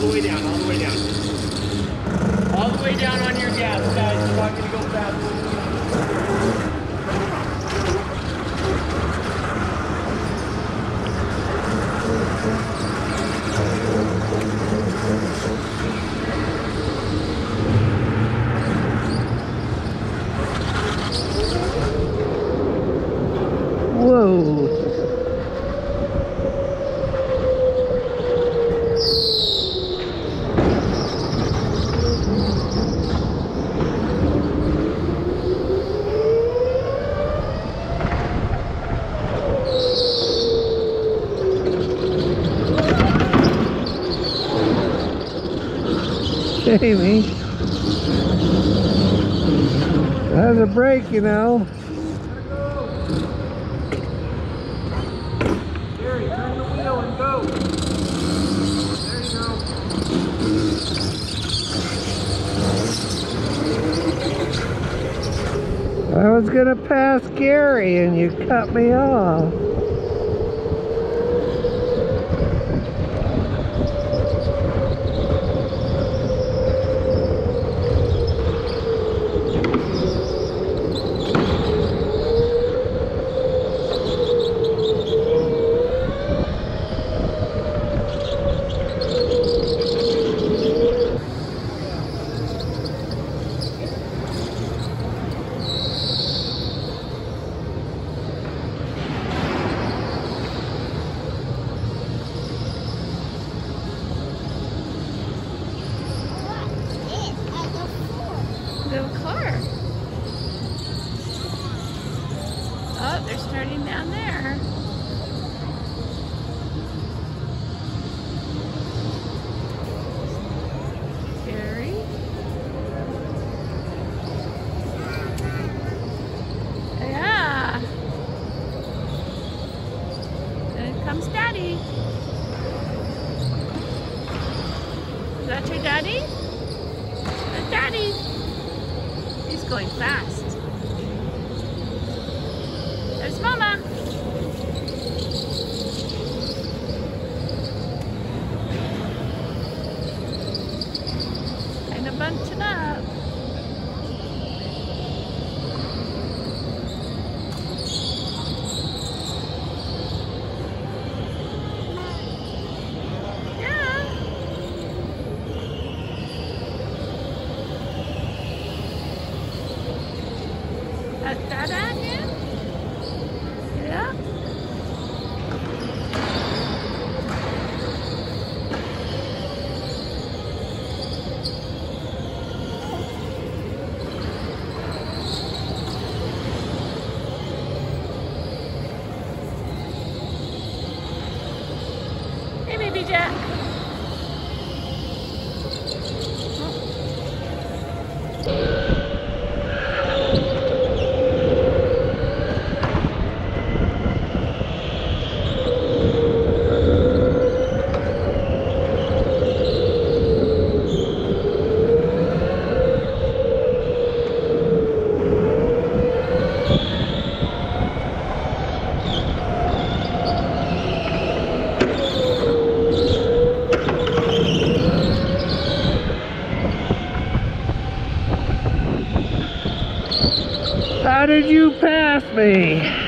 the way down, all the way down. All the way down on your gas, guys. You're not going to go fast. Whoa. Jamie, that's a break, you know. Gary, turn the wheel and go. There you go. I was gonna pass Gary and you cut me off. Go-Kart. Oh, they're starting down there. Gary. Yeah. And comes Daddy. Is that your daddy? That's Daddy. He's going fast. There's Mama. Kind of bunching up. That at you? Yeah. Hey, baby Jack. How did you pass me?